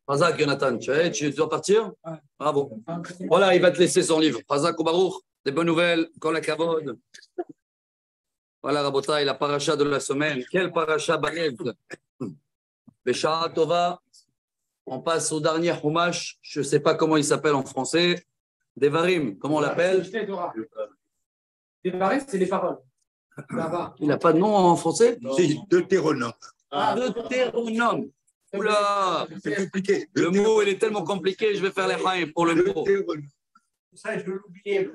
Razak, Jonathan, tu dois partir? Bravo. Voilà, il va te laisser son livre. Razak ou Baruch, des bonnes nouvelles, Kol HaKavod. Voilà, Rabotai, la paracha de la semaine. Quelle paracha balèze. Béchara Tova, on passe au dernier Chumash. Je ne sais pas comment il s'appelle en français. Devarim, comment on l'appelle? Devarim, c'est les paroles. Il n'a pas de nom en français? Si, Deutéronome. Deutéronome. Oula, c'est compliqué. Le mot, il est tellement compliqué, je vais faire les haïm pour le mot. Ça, je vais l'oublier.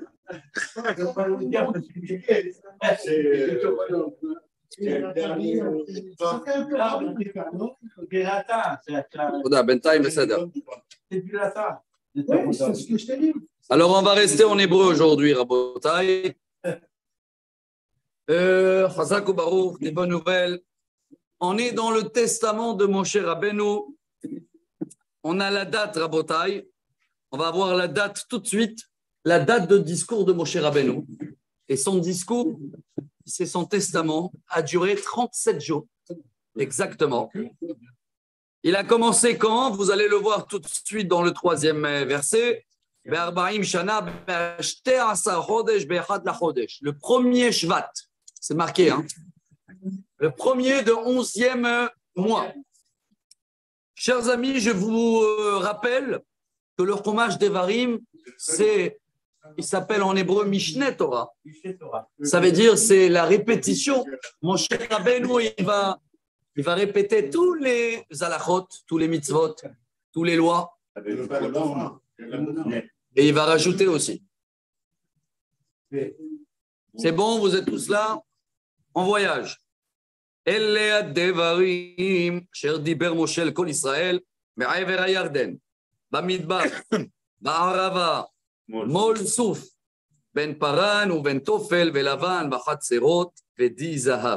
Alors, on va rester en hébreu aujourd'hui, Rabotai. Chazak ou Baruch, des bonnes nouvelles. On est dans le testament de Moshe Rabbeinu. On a la date, Rabotai. On va avoir la date tout de suite, la date de discours de Moshe Rabbeinu. Et son discours, c'est son testament, a duré 37 jours. Exactement. Il a commencé quand? Vous allez le voir tout de suite dans le 3e verset. Le premier Shvat, c'est marqué, hein? Le premier de 11e mois. Chers amis, je vous rappelle que le Chumash Devarim, il s'appelle en hébreu Mishneh Torah. Ça veut dire c'est la répétition. Mon cher Rabbeinu, il va répéter tous les halachot, tous les mitzvot, tous les lois. Et il va rajouter aussi. C'est bon, vous êtes tous là? En voyage. אלה הדברים אשר דיבר משה לכל ישראל מעבר הירדן, במדבר, בערבה, מול סוף, בין פרן ובין תופל ולבן בחצרות ודי זהב.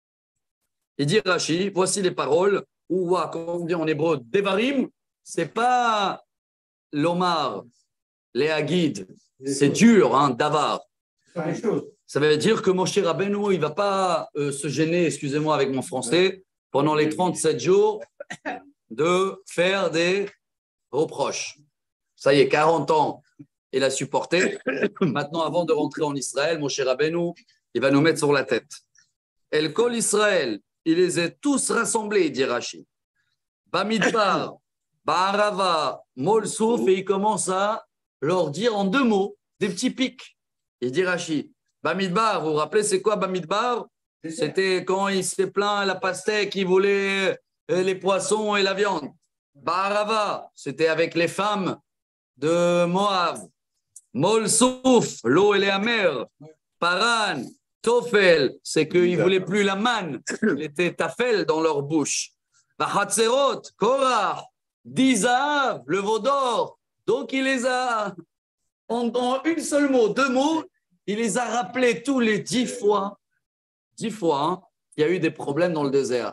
Il dit Rashi, voici les paroles, ou comme on dit en hébreu, Devarim, c'est pas l'omar, les Hagid, c'est dur, hein, davar. Ça veut dire que Moshe Rabbeinu, il ne va pas se gêner, excusez-moi avec mon français, pendant les 37 jours, de faire des reproches. Ça y est, 40 ans, il a supporté. Maintenant, avant de rentrer en Israël, Moshe Rabbeinu, il va nous mettre sur la tête. El Kol Israël, il les a tous rassemblés, dit Rashi. Bamidbar, Ba'arava, Molsouf, et il commence à leur dire en 2 mots, des petits pics. Il dit Rashi. Bamidbar, vous vous rappelez, c'est quoi Bamidbar? C'était quand il s'est plaint à la pastèque, il voulait les poissons et la viande. Ba'arava, c'était avec les femmes de Moab. Molsouf, l'eau elle est amère. Paran, Tofel, c'est qu'ils ne voulaient plus la manne, il était tafel dans leur bouche. Bachatzerot, Korah, Dizav, le veau d'or. Donc il les a, en une seule mot, 2 mots, il les a rappelés tous les 10 fois. 10 fois, hein, il y a eu des problèmes dans le désert.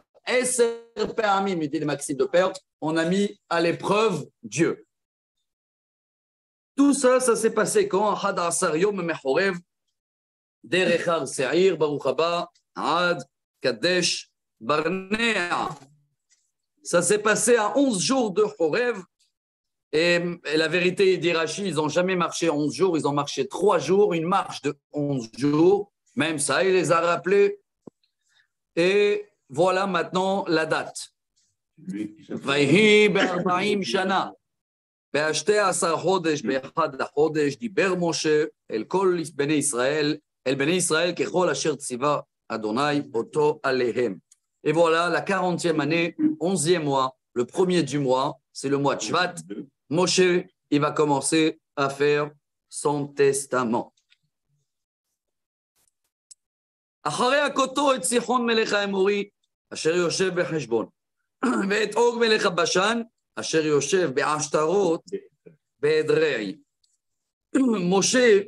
il dit les maximes de père, on a mis à l'épreuve Dieu. Tout ça, ça s'est passé quand Hadasar Yom Mechorev, Derechar Seir, Baruch Haba, Ad, Kadesh, Barnea. Ça s'est passé à 11 jours de Chorev. Et la vérité, dit Rashi, ils n'ont jamais marché 11 jours, ils ont marché 3 jours, une marche de 11 jours. Même ça, il les a rappelés. Et voilà maintenant la date. Vayhi be'arba'im shana. ב-12 חודש, ב-1 לחודש, דיבר משה אל כל בני ישראל, אל בני ישראל ככל אשר ציווה אדוני אותו עליהם. Et voilà, la 40e année, 11e mois, le premier du mois, c'est le mois de Shvat. Moshe, il va commencer à faire son testament. אחרי הכותו את סיחון מלך האמורי, אשר יושב בחשבון, ואת אוג מלך הבשן, אשר יושב בעשתרות באדרעי. Moshe,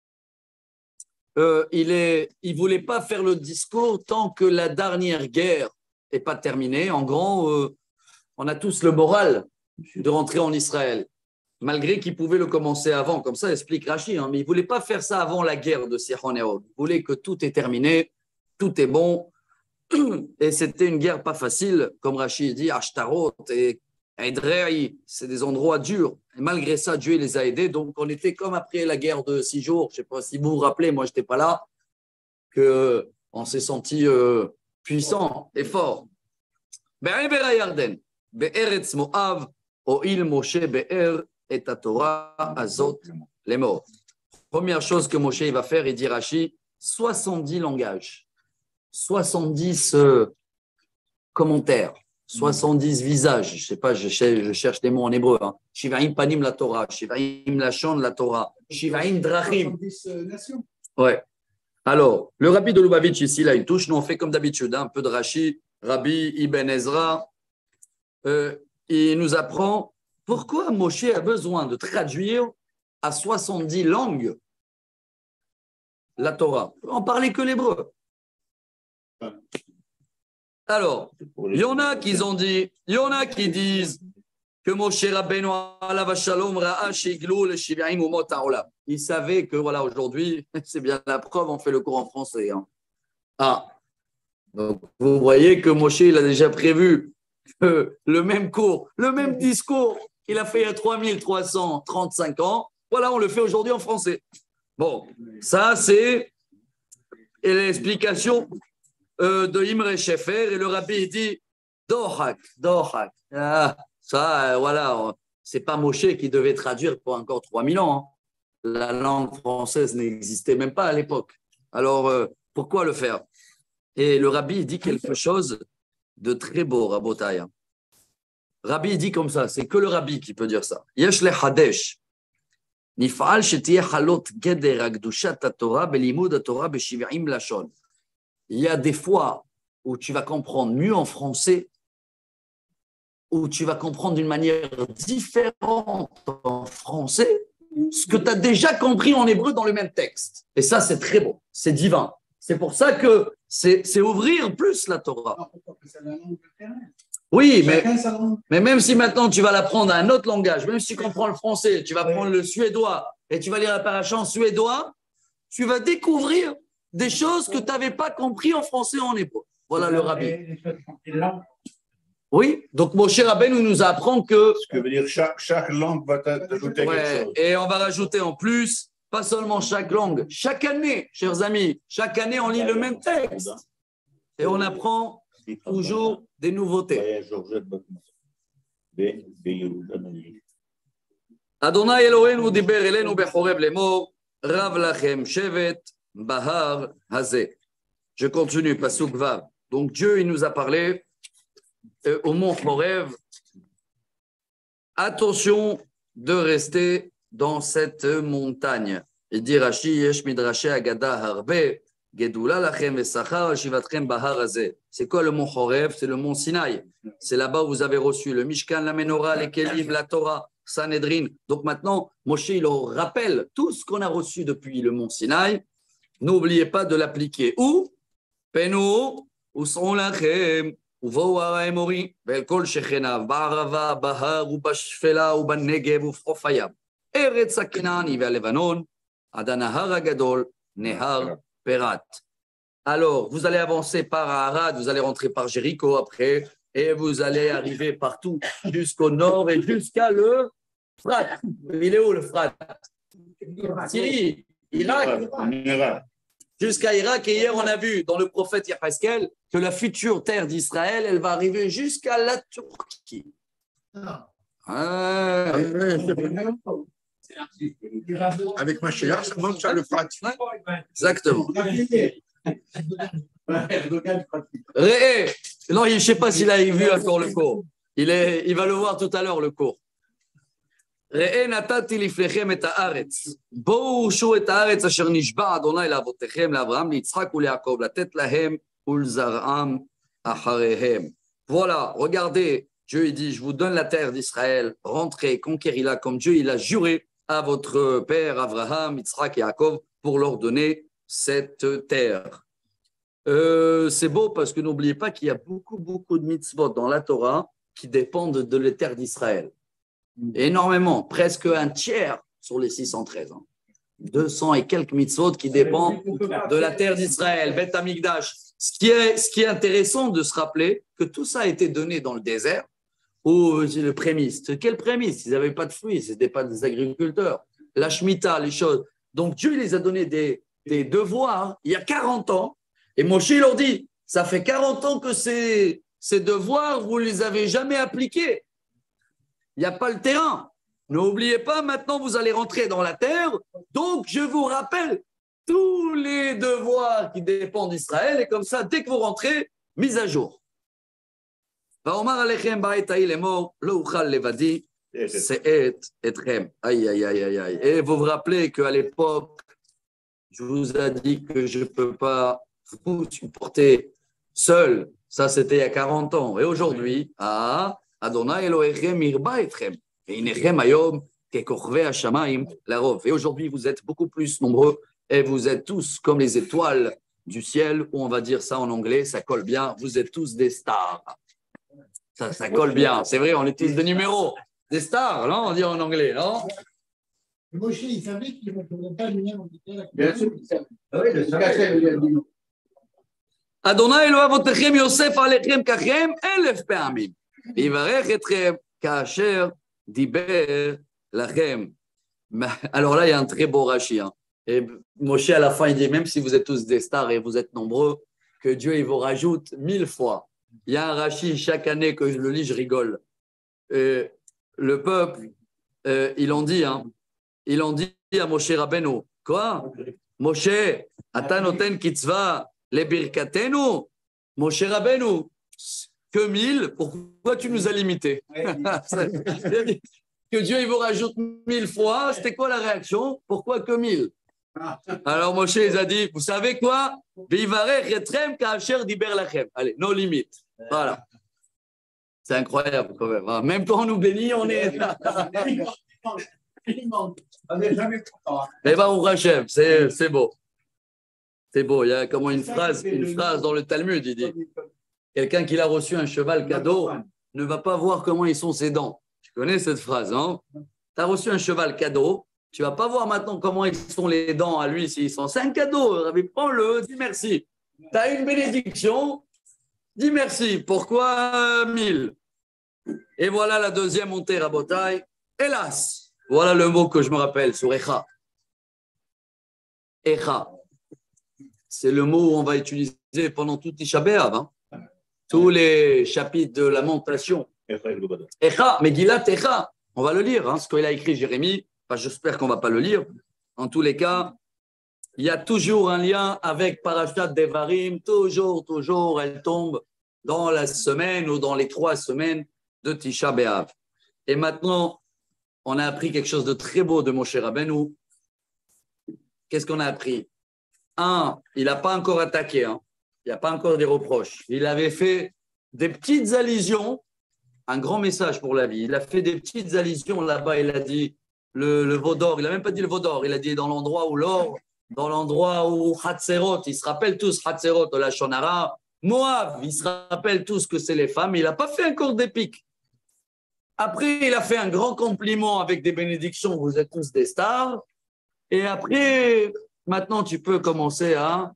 il voulait pas faire le discours tant que la dernière guerre n'est pas terminée. En grand, on a tous le moral de rentrer en Israël, malgré qu'il pouvait le commencer avant, comme ça explique Rashi, hein, mais il voulait pas faire ça avant la guerre de Sihon et Og. Il voulait que tout est terminé, tout est bon, et c'était une guerre pas facile, comme Rashi dit, Ashtarot et Edrei, c'est des endroits durs. Et malgré ça, Dieu les a aidés. Donc, on était comme après la guerre de 6 jours. Je ne sais pas si vous vous rappelez, moi, je n'étais pas là, qu'on s'est senti puissant et fort. Be'ever Yarden, be'eretz Moav, o'il Moshe be'er et Torah azot les morts. Première chose que Moshe va faire, il dit Rashi, 70 langages, 70 commentaires, 70 visages. Je ne sais pas, je cherche des mots en hébreu. Shivaim panim la Torah, Shivaim lashon la Torah, Shivaim drachim. 70 nations. Ouais. Alors, le rabbi de Lubavitch ici, là, il touche. Nous, on fait comme d'habitude, un peu de Rashi, Rabbi Ibn Ezra. Il nous apprend pourquoi Moshe a besoin de traduire à 70 langues la Torah. On parlait que l'hébreu. Alors, il y en a qui disent que Moshe Rabbeinu alav shalom ra'a sheiglou le shivaim umot ha'olam. Il savait que voilà, aujourd'hui, c'est bien la preuve, on fait le cours en français. Donc vous voyez que Moshe, il a déjà prévu que le même cours, le même discours qu'il a fait il y a 3335 ans, voilà, on le fait aujourd'hui en français. Bon, ça c'est l'explication de Imre Shefer, et le rabbi dit Dohak. Ça, voilà, c'est pas Moshe qui devait traduire pour encore 3000 ans. La langue française n'existait même pas à l'époque. Alors, pourquoi le faire? Et le rabbi dit quelque chose de très beau, Rabotai. Rabbi dit comme ça, c'est que le rabbi qui peut dire ça. Yesh le Hadesh. Nif'al shetiye halot geder akdushat Torah belimud Torah b'shiv'im lashon. Il y a des fois où tu vas comprendre mieux en français, où tu vas comprendre d'une manière différente en français ce que tu as déjà compris en hébreu dans le même texte. Et ça, c'est très beau, c'est divin. C'est pour ça que c'est ouvrir plus la Torah. Oui, mais même si maintenant tu vas l'apprendre à un autre langage, même si tu comprends le français, tu vas prendre le suédois et tu vas lire la paracha en suédois, tu vas découvrir des choses que tu n'avais pas compris en français et en hébreu. Voilà le rabbi. Oui, donc Moshe Rabbeinu nous apprend que… Ce que veut dire chaque langue va t'ajouter quelque chose. Et on va rajouter en plus, pas seulement chaque langue, chaque année, chers amis, chaque année on lit le même texte. Et on apprend toujours des nouveautés. Adonai Eloheinu diber elenu bechoreb lemor, rav lachem shevet bahar hazeh. Je continue, pasuk vav. Donc Dieu, il nous a parlé au mont Horeb. Attention de rester dans cette montagne. Il dit Rashi, yesh midrashe agada harbe, gedula lachem vesachar shivatchem bahar hazeh. C'est quoi le mont Horeb? C'est le mont Sinaï. C'est là-bas où vous avez reçu le Mishkan, la Menorah, les Kelim, la Torah, Sanhedrin. Donc maintenant, Moshe, il leur rappelle tout ce qu'on a reçu depuis le mont Sinaï. N'oubliez pas de l'appliquer. Où? Penu, us'on lachem, ובואו האמורי, ואל כל שכניו, בערבה, בהר ובשפלה ובנגב ובחוף הים, ארץ הכנעני והלבנון, עד הנהר הגדול, נהר פרת. Alors, vous allez avancer par Arad, vous allez rentrer par Jéricho après, et vous allez arriver partout jusqu'au nord et jusqu'à le Frat. Il est où le Frat? Syrie, Irak. Jusqu'à Irak, et hier on a vu dans le prophète Yahpaskel que la future terre d'Israël, elle va arriver jusqu'à la Turquie. Avec Mashiach, ça monte sur le Frat. Exactement. Non, je ne sais pas s'il a vu encore le cours. Il va le voir tout à l'heure, le cours. ראה נתתי לפניכם את הארץ, בואו ורשו את הארץ אשר נשבע אדוני לאבותיכם, לאברהם, ליצחק וליעקב, לתת להם ולזרעם אחריהם. Voilà, regardez, Dieu il dit, je vous donne la terre d'Israël, rentrez, conquéris-la comme Dieu il a juré à votre père Abraham, Yitzhak et Yaakov pour leur donner cette terre. C'est beau parce que n'oubliez pas qu'il y a beaucoup de mitzvot dans la Torah qui dépendent de la terre d'Israël. Énormément, presque un tiers sur les 613. 200 et quelques mitzvot qui dépendent de la terre d'Israël, Beth Amikdash. Ce qui est intéressant de se rappeler que tout ça a été donné dans le désert ou le prémisse. Quel prémisse? Ils n'avaient pas de fruits, ce n'étaient pas des agriculteurs. La Shemitah, les choses. Donc Dieu il les a donné des devoirs il y a 40 ans. Et Moshe leur dit, ça fait 40 ans que ces devoirs, vous ne les avez jamais appliqués. Il n'y a pas le terrain. N'oubliez pas, maintenant vous allez rentrer dans la terre. Donc je vous rappelle tous les devoirs qui dépendent d'Israël. Et comme ça, dès que vous rentrez, mise à jour. Et vous vous rappelez qu'à l'époque, je vous ai dit que je ne peux pas vous supporter seul. Ça, c'était il y a 40 ans. Et aujourd'hui, Adonai Elohechem irba etchem. Et aujourd'hui, vous êtes beaucoup plus nombreux et vous êtes tous comme les étoiles du ciel, ou on va dire ça en anglais, ça colle bien, vous êtes tous des stars. Ça colle bien, c'est vrai, on est tous des numéros, des stars, non? On dit en anglais, non? Moshe, il savait qu'il ne retournait pas lui-même en Israël. Bien sûr qu'il savait. Oui, le secret, il a dit non. Adonai Elohim avotechem Yosef alechem kachem 1000 פעמים. ויברך אתכם כאשר דיבר לכם. Alors là, il y a un très beau rachi. Hein. Et Moshe, à la fin, il dit, même si vous êtes tous des stars et vous êtes nombreux, que Dieu il vous rajoute 1000 fois. Il y a un rachi, chaque année que je le lis, je rigole. Le peuple, ils l'ont dit, hein, ils ont dit à Moshe Rabbeinu, quoi? Moshe, ata noten kitzva lebirkatenu? Moshe Rabbeinu, que 1000, pourquoi tu nous as limités? Que Dieu il vous rajoute 1000 fois, c'était quoi la réaction? Pourquoi que 1000? Alors Moshe il a dit, vous savez quoi? Allez, nos limites. Voilà. C'est incroyable quand même. Hein. Même quand on nous bénit, on est. Eh bien, on rachève, c'est beau. C'est beau. Il y a comment une phrase dans le Talmud, il dit quelqu'un qui a reçu un cheval cadeau ne va pas voir comment ils sont ses dents. Tu connais cette phrase, hein? Tu as reçu un cheval cadeau, tu ne vas pas voir maintenant comment ils sont les dents à lui, s'ils sont. C'est un cadeau, prends-le, dis merci. Tu as une bénédiction, dis merci. Pourquoi 1000? Et voilà la deuxième montée, Rabotai. Hélas, voilà le mot que je me rappelle sur Echa. Echa. C'est le mot où on va utiliser pendant tout Tisha B'Av, hein? Tous les chapitres de Lamentation. Echa, Megillat Echa. On va le lire, hein, ce qu'il a écrit Jérémie. Enfin, j'espère qu'on ne va pas le lire. En tous les cas, il y a toujours un lien avec Parashat Devarim. Toujours, elle tombe dans la semaine ou dans les 3 semaines de Tisha B'Av. Et maintenant, on a appris quelque chose de très beau de Moshe Rabbeinu. Qu'est-ce qu'on a appris? Il n'a pas encore attaqué. Hein. Il n'y a pas encore des reproches. Il avait fait des petites allusions, un grand message pour la vie. Il a fait des petites allusions là-bas. Il a dit le veau d'or. Il n'a même pas dit le veau d'or. Il a dit dans l'endroit où l'or, dans l'endroit où Hatzerot, ils se rappellent tous Hatzerot de la Shonara. Moab, ils se rappellent tous que c'est les femmes. Il n'a pas fait encore d'épique. Après, il a fait un grand compliment avec des bénédictions. Vous êtes tous des stars. Et après, maintenant, tu peux commencer à...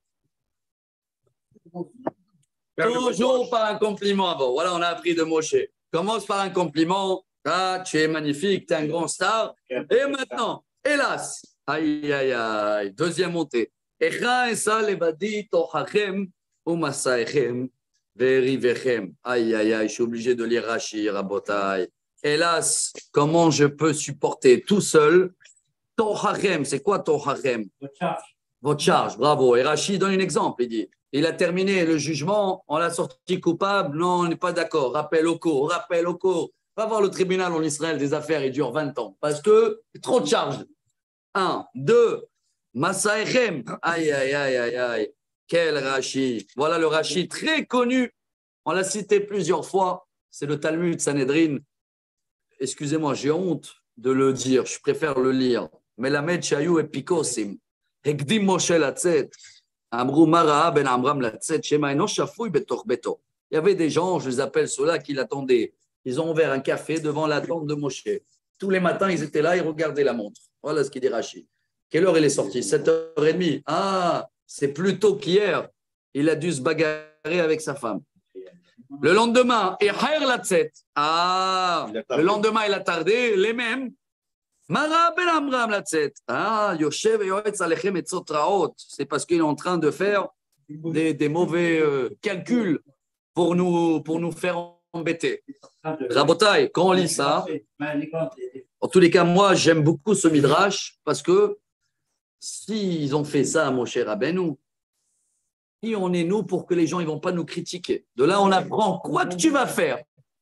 Toujours par un compliment avant. Voilà, on a appris de Moshe. Commence par un compliment. Ah, tu es magnifique, tu es un grand star. Et maintenant, hélas, aïe, aïe, aïe, deuxième montée. Echa esa levadi tochachem umasaechem verivechem. Aïe, aïe, aïe, je suis obligé de lire Rashi, Rabotai. Hélas, comment je peux supporter tout seul tochachem? C'est quoi tochachem? Votre charge, bravo. Et Rashi donne un exemple. Il dit, il a terminé le jugement, on l'a sorti coupable, non, on n'est pas d'accord. Rappel au cours. Va voir le tribunal en Israël des affaires, il dure 20 ans. Parce que trop de charges. 1, 2, Masaechem. Aïe, aïe, aïe, aïe, aïe. Quel Rashi. Voilà le Rashi très connu. On l'a cité plusieurs fois. C'est le Talmud Sanhedrin. Excusez-moi, j'ai honte de le dire. Je préfère le lire. Melamed Shayu Epikosim. Hekdim Moshe Latzet. Amrou Mara ben Amram Latzet. Shema Eno Shafoui Betoch Beto. Il y avait des gens, je les appelle ceux-là, qui l'attendaient. Ils ont ouvert un café devant la tente de Moshe. Tous les matins, ils étaient là, ils regardaient la montre. Voilà ce qu'il dit Rashi. Quelle heure il est sorti? 7h30. Ah, c'est plus tôt qu'hier. Il a dû se bagarrer avec sa femme. Le lendemain, Echer Latzet. Ah, le lendemain, il a tardé, les mêmes. Mara ben Amram Latzet. Ah, Yoshev et Yoetz Alechem et Tzotraot. C'est parce qu'il est en train de faire des mauvais calculs pour nous faire embêter. Rabotai, quand on lit ça, en tous les cas, moi, j'aime beaucoup ce midrash parce que s'ils ont fait ça à Moshe Rabbeinu, qui on est nous pour que les gens ne vont pas nous critiquer? De là, on apprend quoi que tu vas faire,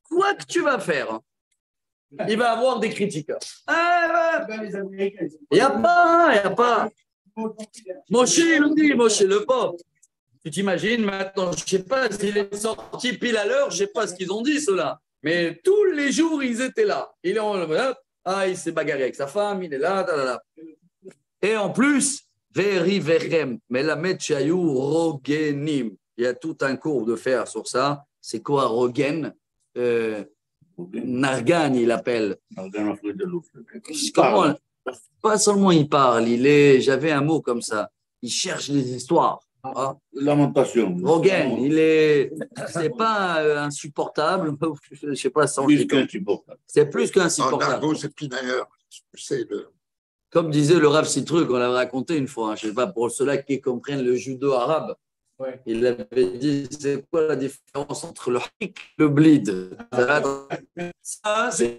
il va y avoir des critiqueurs. Il n'y a pas. Moshe, il nous dit, Moshe, le pauvre. Tu t'imagines maintenant, je ne sais pas s'il est sorti pile à l'heure, je ne sais pas ce qu'ils ont dit, ceux-là. Mais tous les jours, ils étaient là. Il s'est bagarré avec sa femme, il est là. Et en plus, Veri Vechem, Melamed Chayou Rogenim. Il y a tout un cours de faire sur ça. C'est quoi Rogen? Nargan, il appelle. Nargan, Comment? Pas seulement il parle, j'avais un mot comme ça. Il cherche des histoires. Lamentation. Rogen, c'est pas insupportable. Je ne sais pas. Plus qu'insupportable. C'est plus qu'insupportable. Nargo, c'est pinailleur. Comme disait le Rav Citruc, on l'avait raconté une fois, je ne sais pas, pour ceux-là qui comprennent le judo arabe, il avait dit, c'est quoi la différence entre le hik et le bleed? Ça, c'est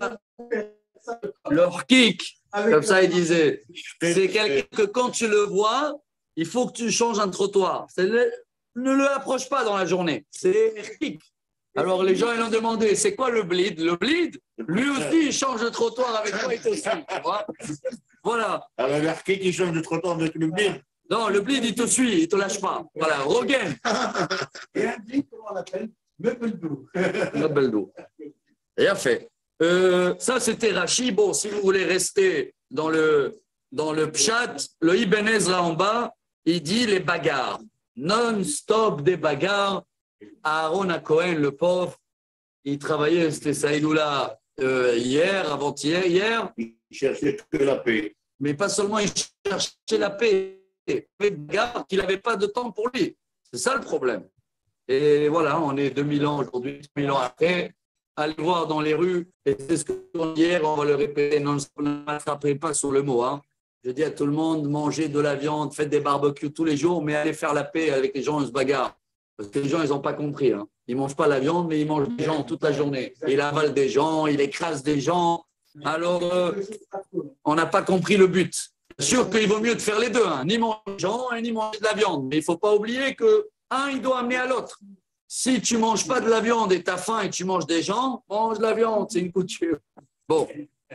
le hik, comme ça il disait, c'est quelqu'un que quand tu le vois, il faut que tu changes un trottoir. Ne le approche pas dans la journée, c'est hik. Alors les gens ils ont demandé, c'est quoi le bleed? Le bleed, lui aussi il change de trottoir avec toi, il te suit. Voilà. Alors l'arqué qui change de trottoir avec le bleed. Non, le bleed il te suit, il ne te lâche pas. Voilà, Rogen. Et un bleed, comment on l'appelle? Meubeldo. Meubeldo. Bien fait. Ça c'était Rashi. Bon, si vous voulez rester dans le pshat, le Ibn Ezra en bas, il dit les bagarres. Non-stop des bagarres. Aaron Cohen, le pauvre, il travaillait, c'était Saïdoula hier, avant-hier, hier. Il cherchait que la paix. Mais pas seulement il cherchait la paix, qu'il n'avait pas de temps pour lui. C'est ça le problème. Et voilà, on est 2000 ans aujourd'hui, 2000 ans après. Allez voir dans les rues, et c'est ce qu'on dit hier, on va le répéter, non, on ne m'attraperait pas sur le mot. Hein. Je dis à tout le monde, mangez de la viande, faites des barbecues tous les jours, mais allez faire la paix avec les gens, ils se bagarrent. Parce que les gens, ils n'ont pas compris. Hein. Ils ne mangent pas la viande, mais ils mangent des gens toute la journée. Il avale des gens, il écrase des gens. Alors, on n'a pas compris le but. C'est sûr qu'il vaut mieux de faire les deux. Hein. Ni manger des gens et ni manger de la viande. Mais il ne faut pas oublier qu'un, il doit amener à l'autre. Si tu ne manges pas de la viande et tu as faim et tu manges des gens, mange de la viande. C'est une coutume. Bon.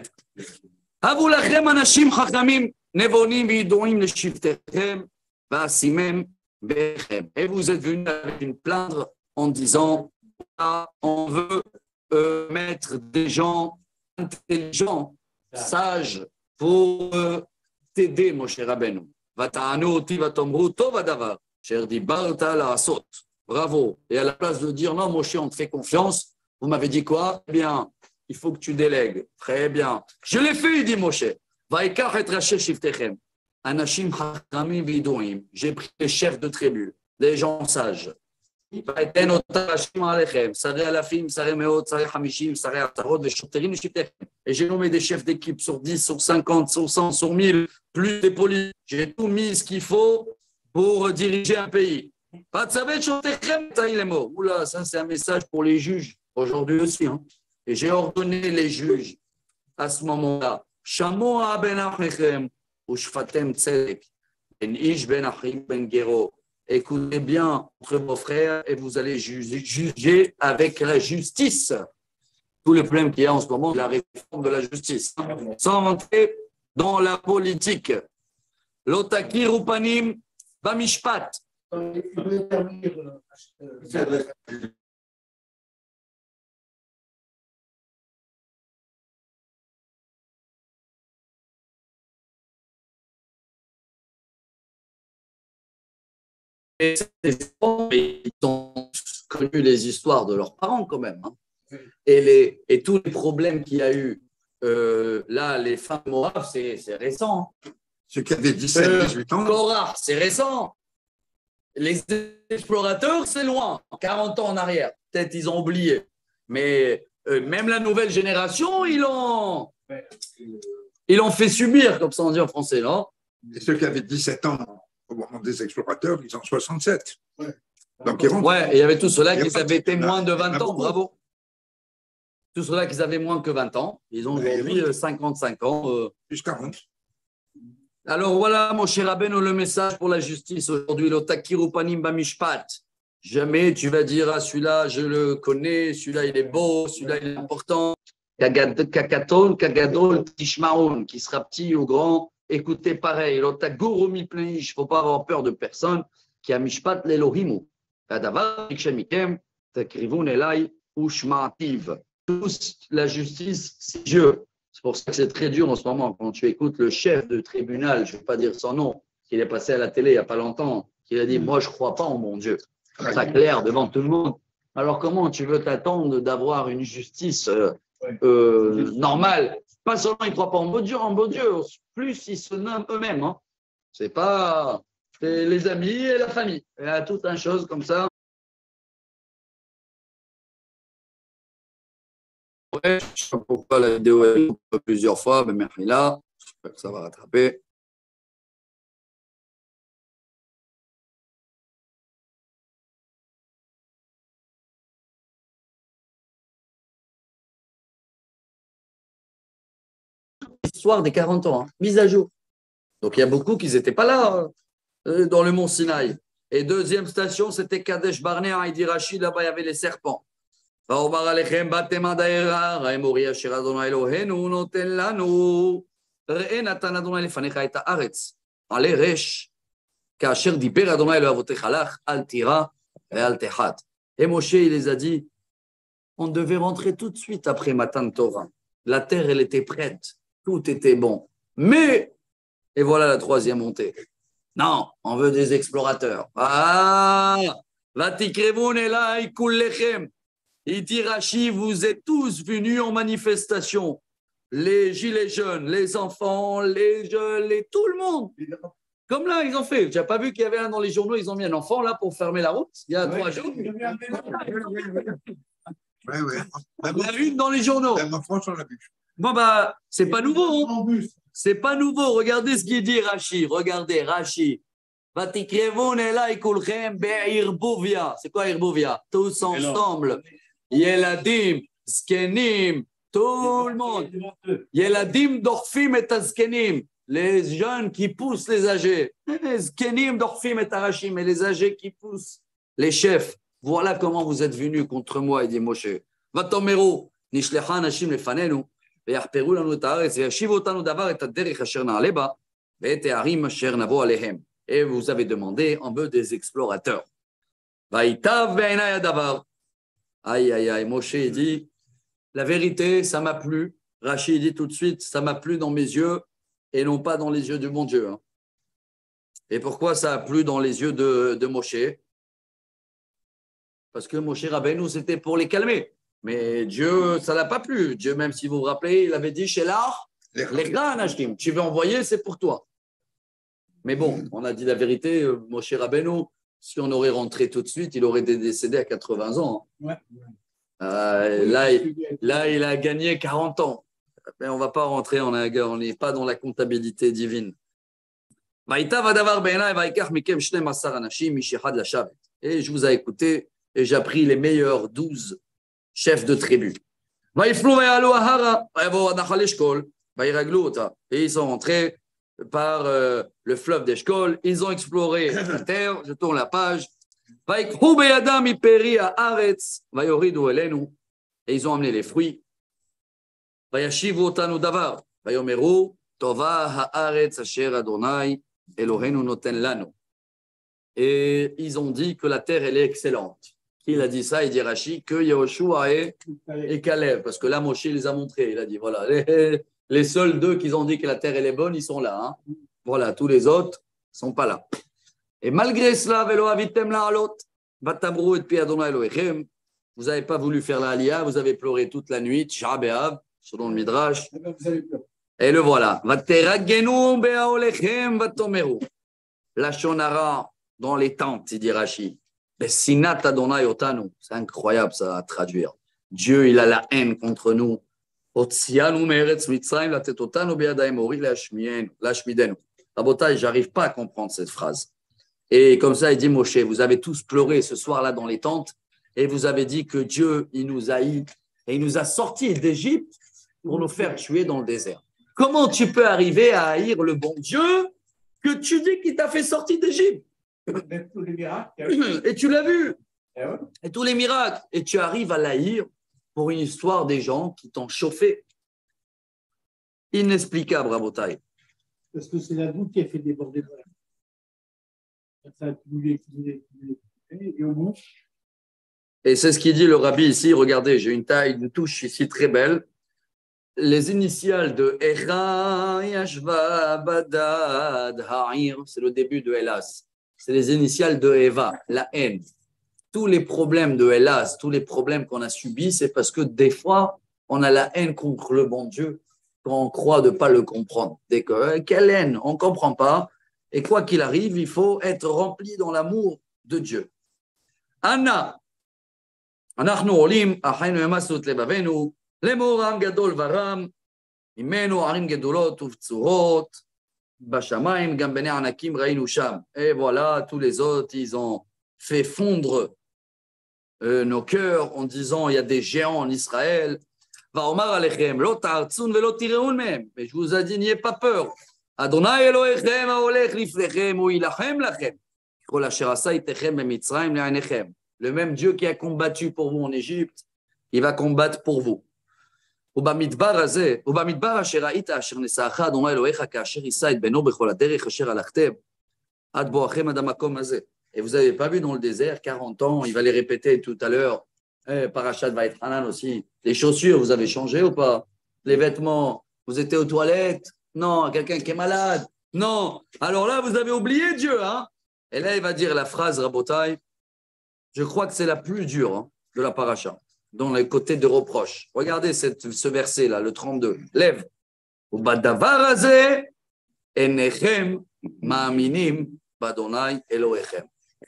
Avulachem anashim chachamim nevonim v'idoim leshivtechem v'asimem. Et vous êtes venu avec une plainte en disant on veut mettre des gens intelligents, sages pour t'aider, mon cher Rabbeinu. Bravo. Et à la place de dire non, Moshe, on te fait confiance, vous m'avez dit quoi? Eh bien, il faut que tu délègues. Très bien. Je l'ai fait, il dit Moshe. Vaikach et raché shiftechem. Anashim Chachamim Vidoim. J'ai pris les chefs de tribu, des gens sages. Et j'ai nommé des chefs d'équipe sur 10, sur 50, sur 100, sur 1000, plus des polis. J'ai tout mis ce qu'il faut pour diriger un pays. Oula, ça c'est un message pour les juges, aujourd'hui aussi. Hein. Et j'ai ordonné les juges à ce moment-là. Shamoa ben Achechem. Écoutez bien entre vos frères et vous allez juger avec la justice. Tous les problèmes qu'il y a en ce moment, la réforme de la justice. Sans rentrer dans la politique. L'otaki rupanim bamishpat. Et ils ont connu les histoires de leurs parents quand même. Hein. Et tous les problèmes qu'il y a eu, là, les femmes de Moab, c'est récent. Ceux qui avaient 17, 18 ans. Korah, c'est récent. Les explorateurs, c'est loin, 40 ans en arrière. Peut-être ils ont oublié. Mais même la nouvelle génération, ils l'ont fait subir, comme ça on dit en français, non? Et ceux qui avaient 17 ans au moment des explorateurs, ils ont 67. Ouais. Donc, ils rentrent. Ouais, et il y avait tous ceux-là Il y a qui pas- avaient été il y en a- moins de il y en a 20 ans, beaucoup. bravo. Tous ceux-là qui avaient moins que 20 ans, ils ont Ouais, aujourd'hui 55 ans. Plus 40. Alors voilà, mon cher Rabbeinu, le message pour la justice aujourd'hui, le takiru panim bamishpat. Jamais tu vas dire à celui-là, je le connais, celui-là il est beau, celui-là il est important. Kakaton, kagadol, tishmaon, qui sera petit ou grand, écoutez pareil. Le tagour il ne faut pas avoir peur de personne. Qui a mishpat l'Elohimu. Kadavar, ikshemikem, takrivun elai, ushma'ativ. Tous, la justice, c'est Dieu. C'est pour ça que c'est très dur en ce moment quand tu écoutes le chef de tribunal, je ne vais pas dire son nom, qui est passé à la télé il n'y a pas longtemps, qui a dit « Moi, je ne crois pas en mon Dieu ». Ça clair devant tout le monde. Alors, comment tu veux t'attendre d'avoir une justice normale? Pas seulement ils ne croient pas en beau Dieu, plus ils se nomment eux-mêmes. Hein. C'est pas c'est les amis et la famille. Il y a toute une chose comme ça. Ouais, je ne sais pas pourquoi la vidéo est coupée plusieurs fois, mais merci là. J'espère que ça va rattraper. L'histoire des 40 ans, hein, mise à jour. Donc il y a beaucoup qui n'étaient pas là dans le mont Sinaï. Et deuxième station, c'était Kadesh Barnea, il dit Rachid, là-bas il y avait les serpents. ואומר עליכם באתם עד הערה, ראה מורי אשר אדוני אלוהינו נותן לנו. ראה נתן אדוני לפניך את הארץ, עלי רש, כאשר דיבר אדוני אלוהי אבותיך לך, אל תירא ואל תחת. Et Moshe, il les a dit, on devait rentrer tout de suite après Matan Torah. La terre, elle était prête, tout était bon. Mais, et voilà la troisième montée. Non, on veut des explorateurs. Ah, vatikrevun elai kullechem. Il dit, Rachi, vous êtes tous venus en manifestation. Les gilets jaunes, les enfants, les jeunes, tout le monde. Comme là, ils ont fait. Tu n'as pas vu qu'il y avait un dans les journaux, ils ont mis un enfant là pour fermer la route il y a 3 jours. Ouais, ouais. On l'a vu dans les journaux. Même en France, on l'a vu. Bon, bah, c'est pas nouveau. Hein. C'est pas nouveau. Regardez ce qu'il dit, Rachi. Regardez, Rachi. Vatikrevun elai kulchem be'irbuvia. C'est quoi Irbuvia? Tous ensemble. Yeladim, Zkenim, tout le monde. Yeladim, Dorfim et Azkenim. Les jeunes qui poussent les âgés. Zkenim, Dorfim et Arachim. Et les âgés qui poussent les chefs. Voilà comment vous êtes venus contre moi, il dit Moshe. Vatomeru, Nishlecha Anashim lefanenu, ויחפרו לנו את הארץ, וישיבו אותנו דבר את הדרך אשר נעלה בה, ואת הערים אשר נבוא עליהם. Et vous avez demandé, on veut des explorateurs. Vaïtav ve'enai adavar. Aïe, aïe, aïe. Moshe dit, la vérité, ça m'a plu. Rachid dit tout de suite, ça m'a plu dans mes yeux et non pas dans les yeux du bon Dieu. Hein. Et pourquoi ça a plu dans les yeux de Moshe? Parce que Moshe Rabbeinu, c'était pour les calmer. Mais Dieu, ça l'a pas plu. Dieu, même si vous vous rappelez, il avait dit, chez l'art, les gars, Anashkim, tu veux envoyer, c'est pour toi. Mais bon, on a dit la vérité, Moshe Rabbeinu, si on aurait rentré tout de suite, il aurait été décédé à 80 ans. Ouais. Là, il a gagné 40 ans. Mais on ne va pas rentrer, on n'est pas dans la comptabilité divine. Et je vous ai écouté et j'ai appris les meilleurs 12 chefs de tribu. Et ils sont rentrés par le fleuve d'Eshkol. Ils ont exploré la terre. Je tourne la page. Et ils ont amené les fruits. Et ils ont dit que la terre, elle est excellente. Qui il a dit ça? Il dit Rashi que Yehoshua et Caleb. Parce que là, Moshe les a montrés. Il a dit voilà, les seuls deux qui ont dit que la terre, elle est bonne, ils sont là. Hein. Voilà, tous les autres ne sont pas là. Et malgré cela, vous n'avez pas voulu faire la Aliyah, vous avez pleuré toute la nuit, Tisha B'Av, selon le Midrash. Et le voilà. La Shonara, dans les tentes, il dit Rashi. Sinat Adonai Otanu. C'est incroyable ça à traduire. Dieu, il a la haine contre nous. Otzianu me'eretz Mitzrayim latet otanu beyadayim ori lashmidenu. Rabotai, j'arrive pas à comprendre cette phrase. Et comme ça, il dit Moshe, vous avez tous pleuré ce soir-là dans les tentes et vous avez dit que Dieu, il nous haït et il nous a sortis d'Égypte pour nous faire tuer dans le désert. Comment tu peux arriver à haïr le bon Dieu que tu dis qu'il t'a fait sortir d'Égypte? Avec tous les miracles. Et tu l'as vu. Eh ouais. Et tous les miracles. Et tu arrives à l'haïr pour une histoire des gens qui t'ont chauffé. Inexplicable, Rabotai. Parce que c'est la goutte qui a fait déborder le verre. Ça a coulé, et au bout. Et c'est ce qu'il dit le rabbi ici. Regardez, j'ai une touche ici très belle. Les initiales de Echa, Yashva, Badad, Ha'ir, c'est le début de Hélas. C'est les initiales de Eva, la haine. Tous les problèmes de Hélas, tous les problèmes qu'on a subis, c'est parce que des fois, on a la haine contre le bon Dieu quand on croit de ne pas le comprendre. Dès que, quelle haine, on ne comprend pas. Et quoi qu'il arrive, il faut être rempli dans l'amour de Dieu. Anna, אנחנו עולים, אחיינו ימסנו את לבבנו, לאמור עם גדול ורם, ממנו ערים גדולות ובצורות, בשמיים גם בני ענקים ראינו שם. Et voilà, tous les autres, ils ont fait fondre nos cœurs en disant, il y a des géants en Israël. ואומר עליכם, לא תערצון ולא תיראון מהם. Mais je vous ai dit, n'ayez pas peur. אדוני אלוהיכם ההולך לפניכם, הוא יילחם לכם. כל אשר עשה איתכם במצרים לעיניכם. Le même Dieu qui a combattu pour vous en Égypte, il va combattre pour vous. ובמדבר הזה, ובמדבר אשר ראית אשר נשאך אדוני אלוהיך כאשר יישא את בנו בכל הדרך אשר הלכתם, עד בואכם עד המקום הזה. Et vous n'avez pas vu dans le désert, 40 ans, il va les répéter tout à l'heure, Parashat Vaïtranan aussi. Les chaussures, vous avez changé ou pas? Les vêtements, vous étiez aux toilettes? Non, quelqu'un qui est malade? Non. Alors là, vous avez oublié Dieu, hein? Et là, il va dire la phrase, Rabotai, je crois que c'est la plus dure hein, de la paracha, dans les côtés de reproche. Regardez ce verset-là, le 32. Lève. ובדבר הזה, עיניכם מאמינים באדוני אלוהיכם.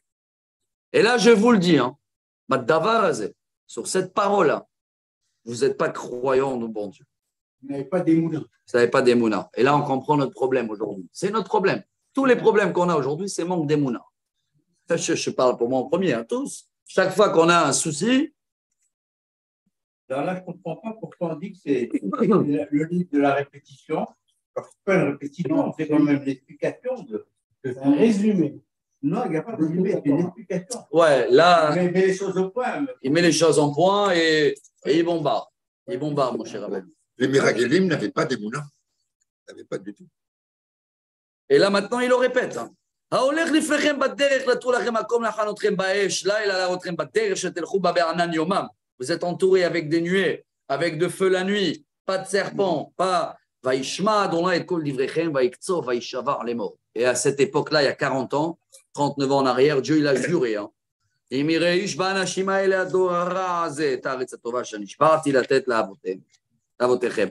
Et là, je vous le dis, hein, בדבר הזה, sur cette parole-là, vous n'êtes pas croyants au bon Dieu. Vous n'avez pas d'émouna. Vous n'avez pas d'émouna. Et là, on comprend notre problème aujourd'hui. C'est notre problème. Tous les problèmes qu'on a aujourd'hui, c'est manque d'émouna. Je parle pour moi en premier, hein, tous. Chaque fois qu'on a un souci. Alors là, je ne comprends pas pourquoi on dit que c'est le livre de la répétition. Parce que c'est pas une répétition, c'est quand même l'explication de Un résumé. Non, il n'y a pas de résumé, c'est une explication. Ouais, là, Il met les choses au point. il met les choses en point et il bombarde. Il bombarde, mon cher Abel. Les Miragelim n'avaient pas d'émouna. Ils n'avaient pas du tout. Et là, maintenant, il le répète. Hein. ההולך לפניכם בדרך לתו לכם מקום להכן אתכם באש, לילה להראותכם בדרך שתלכו בה בענן יומם. Vous êtes entourés avec des nuées, avec de feu la nuit, pas de serpents, pas. וישמע אדוני את כל דבריכם ויקצוף וישבר לאמור. Et à cette époque-là, il y a 40 ans, 39 ans en arrière, Dieu il a juré. Hein. אם יראה איש באנשים האלה הדור הרע הזה, את הארץ הטובה שנשבעתי לתת לאבותיכם.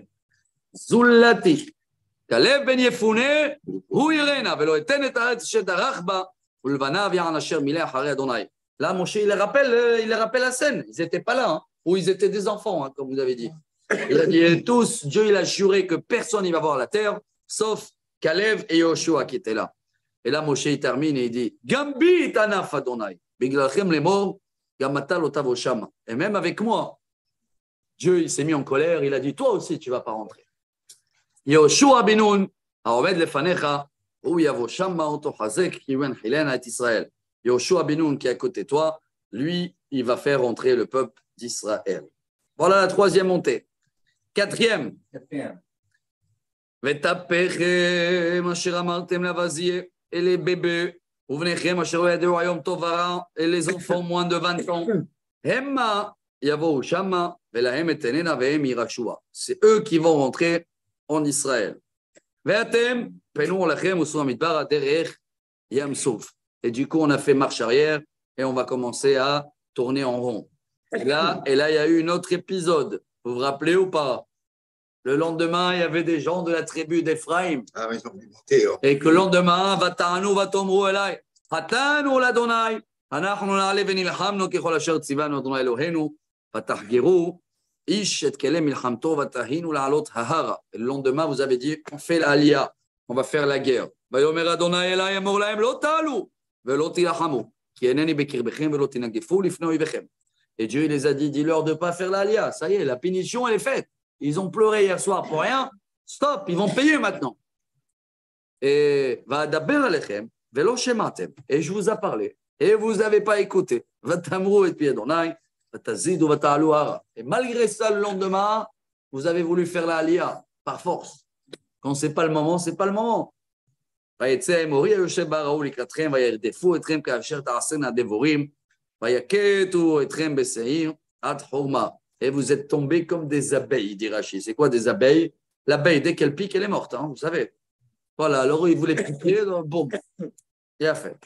זולתי. כלב בן יפונה, הוא יראנה, ולא אתן את הארץ שדרך בה, ולבניו יען אשר מילא אחרי אדוני. Là, Moshe, il les rappelle la scène. Ils n'étaient pas là, hein, ou ils étaient des enfants, hein, comme vous avez dit. Il a dit tous, Dieu, il a juré que personne ne va voir la terre, sauf Caleb et Yoshua qui étaient là. Et là, Moshe, il termine et il dit, Gambi tanaf Adonai, biglalchem lemor, gamatal otavo shama. Et même avec moi, Dieu, il s'est mis en colère, il a dit, toi aussi, tu ne vas pas rentrer. יהושע בן נון, העומד לפניך, הוא יבוא שמה אותו חזק, כי הוא ינחילנה את ישראל. Yoshua ben Nun qui est à côté de toi, lui, il va faire entrer le peuple d'Israël. Voilà la troisième montée. Quatrième. ותפכם אשר אמרתם לבזייה, et les bébés, ובניכם אשר לא ידעו היום טוב ורע, et les enfants moins de 20 ans, המה יבואו שמה, ולהם אתננה והם ירשוע. C'est eux qui vont rentrer en Israël. ואתם פנו לכם וסעו המדבר הדרך ים סוף. Et du coup, on a fait marche arrière et on va commencer à tourner en rond. Et là, il y a eu un autre épisode. Vous vous rappelez ou pas? Le lendemain, il y avait des gens de la tribu d'Ephraïm. Ah, mais ils ont monté. Et que le lendemain, Vata'anu, Vatomru Elai. חטאנו לאדוני, אנחנו נעלה ונלחמנו ככל אשר ציוונו אדוני אלוהינו, ותחגרו איש את כלי מלחמתו ותהינו לעלות ההרה. Et le lendemain, vous avez dit, on fait l'aliyah, on va faire la guerre. ויאמר אדוני אלי אמור להם, לא תעלו ולא תילחמו, כי אינני בקרבכם ולא תנגפו לפני אויביכם. Et Dieu les a dit, dis-leur de ne pas faire l'aliyah. Ça y est, la punition, elle est faite. Ils ont pleuré hier soir pour rien. Stop, ils vont payer maintenant. Et va'adaber alechem velo shematem. Et je vous ai parlé. Et vous n'avez pas écouté. Vatamru et pi Adonai, vatazidu vata'alu hara. Et malgré ça, le lendemain, vous avez voulu faire la aliyah par force. Quand ce n'est pas le moment, ce n'est pas le moment. ויצא אמורי היושב בהר לקראתכם וירדפו אתכם כאשר תעשינה הדבורים ויכתו אתכם בשעיר עד חורמה. Et vous êtes tombés comme des abeilles, dit Rashi. C'est quoi des abeilles? L'abeille, dès qu'elle pique, elle est morte, hein, vous savez. Voilà, alors il voulait piquer, boum, il a fait.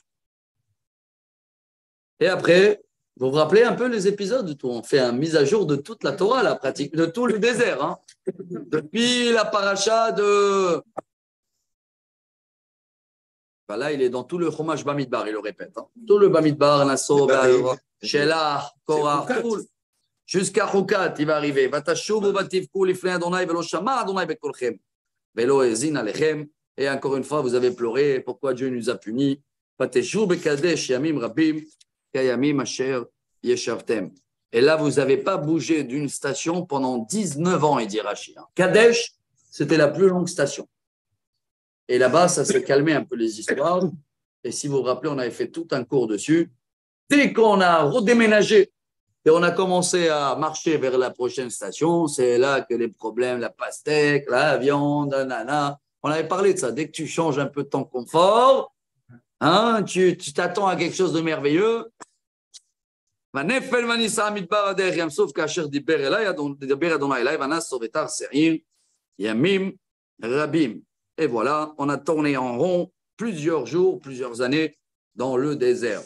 Et après, vous vous rappelez un peu les épisodes où on fait une mise à jour de toute la Torah, la pratique, de tout le désert. Hein. Depuis la paracha de... Ben là, il est dans tout le Chumash Bamidbar, il le répète. Hein. Tout le Bamidbar, Nassau, Shelah, Korah, jusqu'à Chukat, il va arriver. Vatashuvu vativku lifnei Adonai velo shama Adonai bekolchem velo ezin alechem. Et encore une fois, vous avez pleuré. Pourquoi Dieu nous a punis? Vateshu bekadesh yamim rabim kayamim asher yeshavtem. Et là, vous n'avez pas bougé d'une station pendant 19 ans, il dit Rashi. Kadesh, c'était la plus longue station. Et là-bas, ça s'est calmé un peu les histoires. Et si vous vous rappelez, on avait fait tout un cours dessus. Dès qu'on a redéménagé et on a commencé à marcher vers la prochaine station, c'est là que les problèmes, la pastèque, la viande, nanana. On avait parlé de ça. Dès que tu changes un peu de ton confort, hein, tu t'attends à quelque chose de merveilleux. Et voilà, on a tourné en rond plusieurs jours, plusieurs années dans le désert.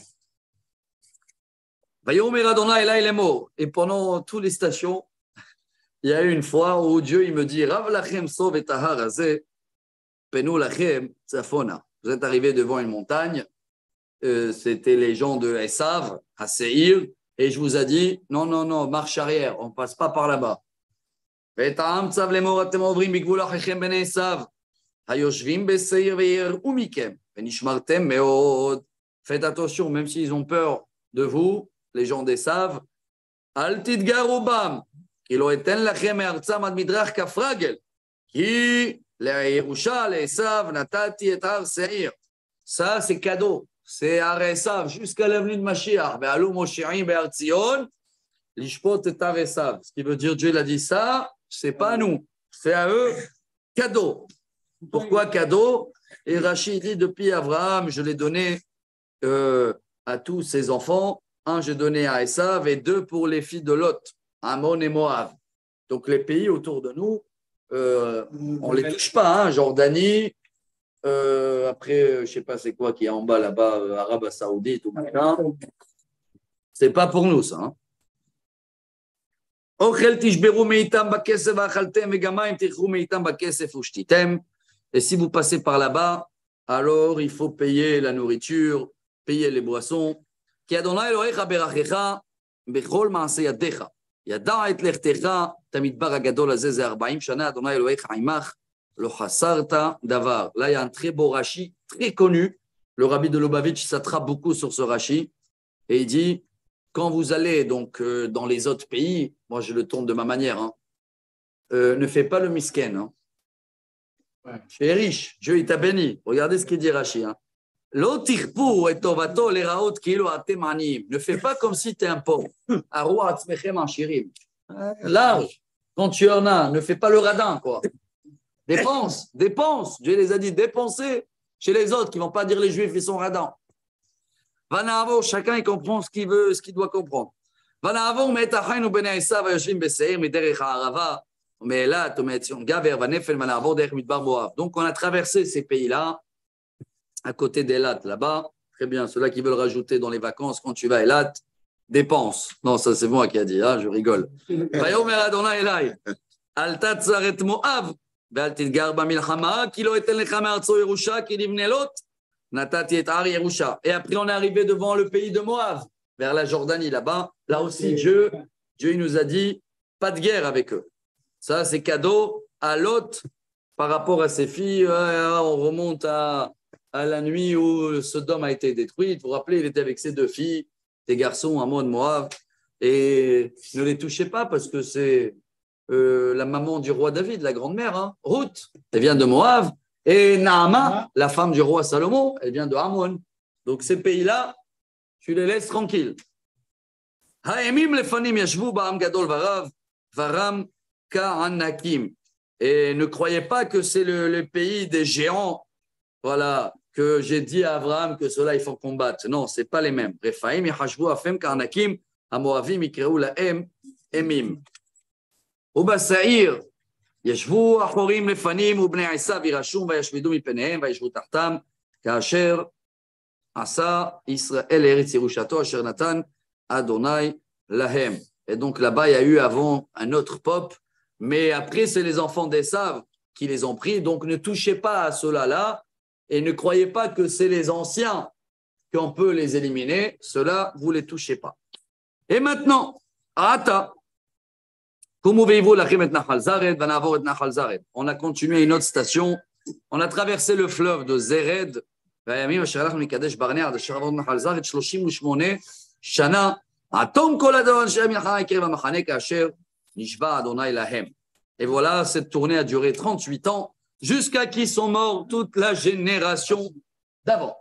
Et pendant toutes les stations, il y a eu une fois où Dieu il me dit Rav lachem sov et tahar hazeh, penu lachem tzafona. Vous êtes arrivés devant une montagne, c'était les gens de Esav, à Seir, et je vous ai dit non, non, non, marche arrière, on ne passe pas par là-bas. Faites attention, même s'ils ont peur de vous, les gens d'Esav, Al tidgaru bam, ki lo eten lachem me'artzam ad midrach kafragel, ki le'Yerusha le'Esav natati et har Seir. Ça, c'est cadeau. C'est à Esav jusqu'à l'avenue de Mashiach. Ve'alu moshi'im be'ar Tzion, lishpot et har Esav. Ce qui veut dire, Dieu l'a dit ça, c'est pas à nous, c'est à eux, cadeau. Pourquoi cadeau? Et Rachid dit, depuis Abraham, je l'ai donné à tous ses enfants. Un, j'ai donné à Esav et deux pour les filles de Lot, Ammon et Moab. Donc, les pays autour de nous, on ne les touche pas. Hein, Jordanie, après, je ne sais pas c'est quoi qui est en bas là-bas, Arabie Saoudite ou machin. Ce n'est pas pour nous, ça. Hein. Et si vous passez par là-bas, alors il faut payer la nourriture, payer les boissons. כי אדוני אלוהיך ברכך בכל מעשה ידיך. ידע את לכתך, את המדבר הגדול הזה, זה 40 שנה, אדוני אלוהיך עמך, לא חסרת דבר. Là, il y a un très beau Rashi, très connu. Le rabbi de Lubavitch s'attrape beaucoup sur ce Rashi. Et il dit, quand vous allez donc dans les autres pays, moi je le tourne de ma manière, hein, ne fais pas le misken. Hein. Ouais. Tu es riche, Dieu il t'a béni. Regardez ce qu'il dit Rashi. Hein. Ne fais pas comme si tu es un pauvre. Large, quand tu en as, ne fais pas le radin, quoi. Dépense, dépense. Dieu les a dit dépenser chez les autres qui ne vont pas dire les juifs, ils sont radins. Chacun il comprend ce qu'il veut, ce qu'il doit comprendre. Donc on a traversé ces pays-là à côté d'Elat, là-bas. Très bien, ceux-là qui veulent rajouter dans les vacances, quand tu vas à Elat, dépense. Non, ça c'est moi qui a dit, hein, je rigole. Natati et Ar Yerusha. Et après, on est arrivé devant le pays de Moab, vers la Jordanie là-bas. Là aussi, Dieu il nous a dit pas de guerre avec eux. Ça, c'est cadeau à Lot par rapport à ses filles. On remonte à la nuit où Sodome a été détruite. Vous vous rappelez, il était avec ses 2 filles, des garçons, Ammon, Moab. Et ne les touchez pas parce que c'est la maman du roi David, la grande-mère, hein, Ruth, elle vient de Moab. Et Naama, la femme du roi Salomon, elle vient de Ammon. Donc ces pays-là, tu les laisses tranquilles. Haemim lefanim yashvu ba'am gadol varav, varam ka'anakim. Et ne croyez pas que c'est le pays des géants, voilà, que j'ai dit à Abraham que ceux-là, il faut combattre. Non, ce n'est pas les mêmes. Rephaim yachvu afem ka'anakim, amoavim ikreu lahem emim. ובשעיר ישבו החורים לפנים ובני עשיו ירשום וישמידו מפניהם וישבו תחתם כאשר עשה ישראל לארץ ירושתו אשר נתן אדוני להם. Et donc là-bas, il y a eu avant un autre peuple, mais après, c'est les enfants d'Esav qui les ont pris. Donc ne touchez pas à ceux-là et ne croyez pas que c'est les anciens qu'on peut les éliminer. Ceux-là, vous ne les touchez pas. Et maintenant, Ata. On a continué une autre station. On a traversé le fleuve de Zered. Et voilà, cette tournée a duré 38 ans jusqu'à qu'ils sont morts toute la génération d'avant.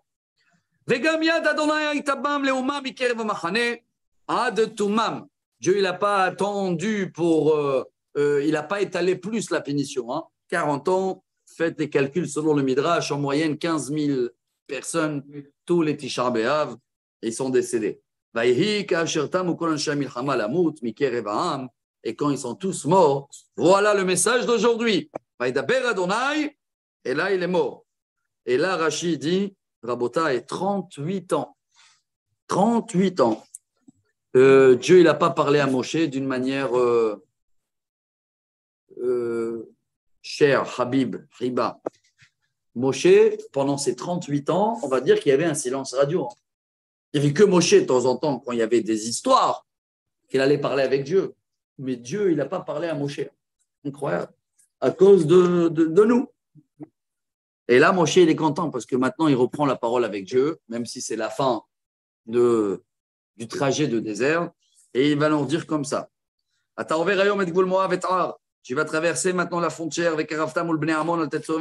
Dieu, il n'a pas attendu il n'a pas étalé plus la punition. Hein. 40 ans, faites les calculs selon le Midrash, en moyenne 15 000 personnes, tous les Tisha B'Av, ils sont décédés. Et quand ils sont tous morts, voilà le message d'aujourd'hui. Et là, il est mort. Et là, Rashi dit, Rabota est 38 ans. 38 ans. Dieu, il n'a pas parlé à Moshe d'une manière chère, Habib, Riba. Moshe, pendant ses 38 ans, on va dire qu'il y avait un silence radio. Il n'y avait que Moshe, de temps en temps, quand il y avait des histoires, qu'il allait parler avec Dieu. Mais Dieu, il n'a pas parlé à Moshe. Incroyable. À cause de nous. Et là, Moshe, il est content parce que maintenant, il reprend la parole avec Dieu, même si c'est la fin du trajet de désert, et il va leur dire comme ça. Tu vas traverser maintenant la frontière avec Araftam ou le Bnei Ammon,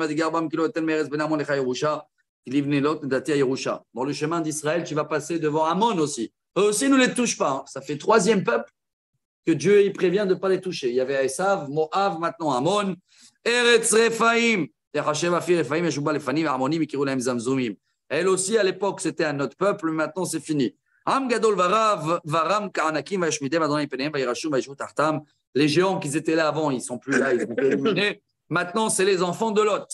dans le chemin d'Israël, tu vas passer devant Ammon aussi. Eux aussi ne les touchent pas. Ça fait 3e peuple que Dieu il prévient de ne pas les toucher. Il y avait Esav, Moab, maintenant Ammon. Eretz Rephaim. Elle aussi, à l'époque, c'était un autre peuple, mais maintenant c'est fini. Les géants qui étaient là avant, ils ne sont plus là, ils ont été éliminés. Maintenant, c'est les enfants de Lot.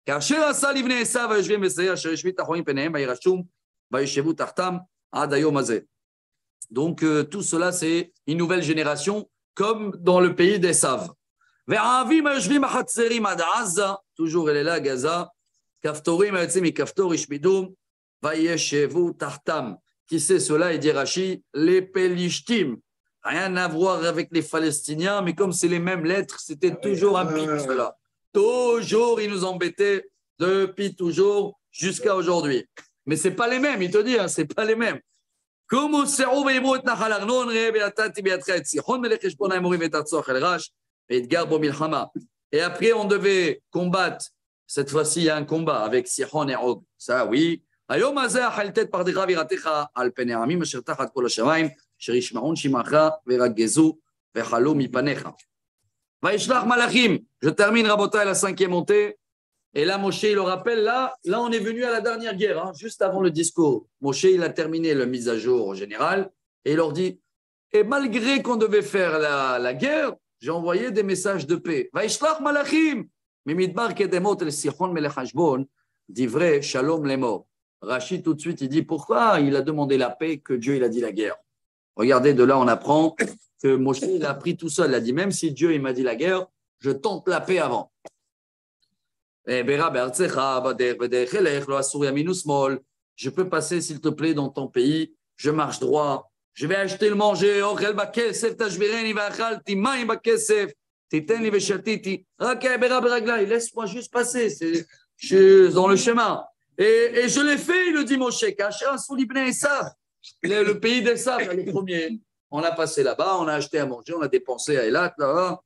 Donc, tout cela, c'est une nouvelle génération, comme dans le pays d'Esav. Toujours, elle est là, Gaza. Qui c'est cela? Il dit Rashi, les Pelishtim. Rien à voir avec les Palestiniens, mais comme c'est les mêmes lettres, c'était toujours un pic, cela. Toujours, ils nous embêtaient depuis toujours jusqu'à aujourd'hui. Mais ce n'est pas les mêmes, il te dit, hein, ce n'est pas les mêmes. Et après, on devait combattre. Cette fois-ci, il y a un combat avec Sihon et Og. Ça, oui. היום הזה החלטת פרדך ויראתך על פני העמים אשר תחת כל השמיים אשר ישמעון שמעך וירגזו וחלו מפניך. וישלח מלאכים. Je termine, Rabotai, la 5e montée. Et là, Moshe, il le rappelle, là, on est venu à la dernière guerre, hein, juste avant le discours. Moshe, il a terminé la mise à jour générale et il leur dit, et malgré qu'on devait faire la guerre, j'ai envoyé des messages de paix. וישלח מלאכים. ממדבר קדמות אל סיחון מלך חשבון, דברי שלום לאמור. Rachid, tout de suite, il dit pourquoi il a demandé la paix que Dieu il a dit la guerre. Regardez, de là, on apprend que Moshe il a appris tout seul. Il a dit même si Dieu il m'a dit la guerre, je tente la paix avant. Je peux passer, s'il te plaît, dans ton pays. Je marche droit. Je vais acheter le manger. Laisse-moi juste passer. Je suis dans le chemin. Et je l'ai fait, il le dit Moshe. Le pays d'Esav, le premier. On a passé là-bas, on a acheté à manger, on a dépensé à Eilat, là-bas.